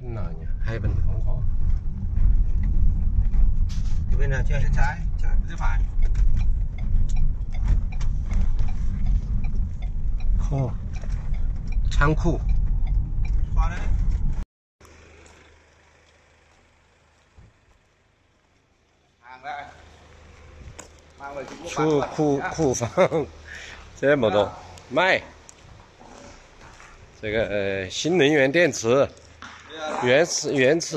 nào nhỉ? Hai bên không có. Cái bên nào chơi? Trái, trái phải. Khu仓库 Qua đấy. Hàng đây. Mang về Trung Quốc bán luôn. 库房，这么多卖。这个新能源电池，原始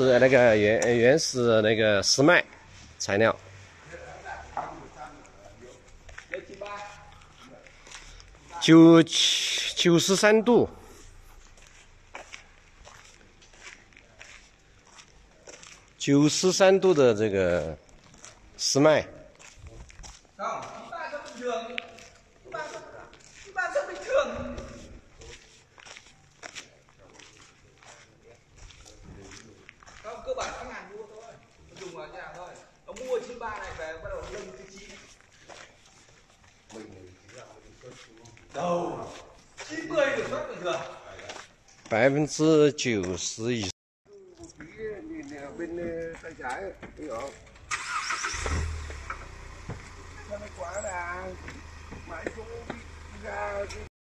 石麦材料。93度。93度的这个石麦。 Không, 93 rất bình thường. 93 rất bình thường. Không, cơ bản khách hàng mua thôi. Nó dùng vào nhà thôi. Nó mua 93 này về bắt đầu nó lên 99. Đâu. 90 được xuất bình thường. 90%以上。 Bên tay trái thấy không? Nó quá là mãi cũng ra